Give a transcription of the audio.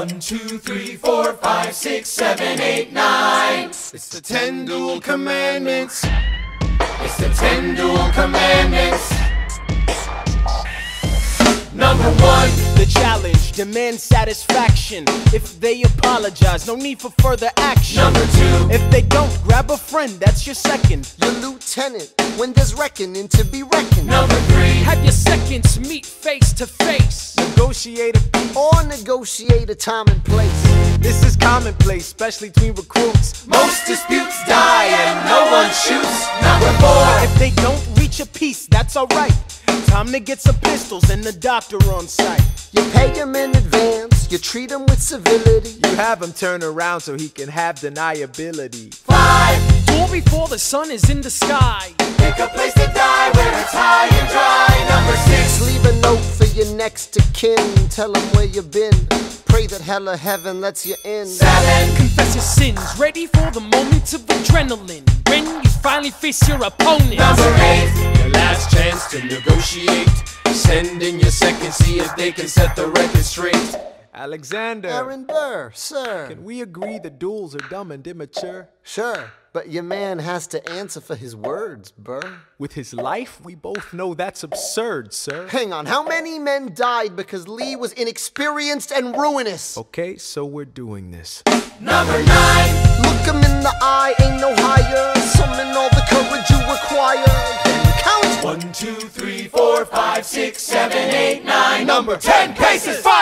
1, 2, 3, 4, 5, 6, 7, 8, 9. It's the 10 Duel Commandments. It's the 10 Duel Commandments. Number 1, the challenge demands satisfaction. If they apologize, no need for further action. Number 2, if they don't, grab a friend, that's your second. Your lieutenant, when there's reckoning to be reckoned. Number 3, have your seconds meet face to face. Negotiate a peace or negotiate a time and place. This is commonplace, especially between recruits. most disputes die and no one shoots. Number 4, If they don't reach a peace, that's alright. Time to get some pistols and the doctor on site. You pay him in advance, you treat him with civility. You have him turn around so he can have deniability. 5, Duel before the sun is in the sky. pick a place to die where it's high and dry. Number 6, Leave a note for your next of kin, tell him where you been. Pray that hell or heaven lets you in. 7, Confess your sins, ready for the moment of adrenaline. When you finally face your opponent. Number 8, your last chance to negotiate. Send in your second, see if they can set the record straight. Alexander, Aaron Burr, sir. can we agree that duels are dumb and immature? Sure, but your man has to answer for his words, Burr. With his life, we both know that's absurd, sir. Hang on, how many men died because Lee was inexperienced and ruinous? Okay, so we're doing this. Number 9, Look him in the eye, ain't no higher. Summon all the courage you require. Then count. 1, 2, 3, 4, 5, 6, 7, 8, 9. Number 10, paces, fire.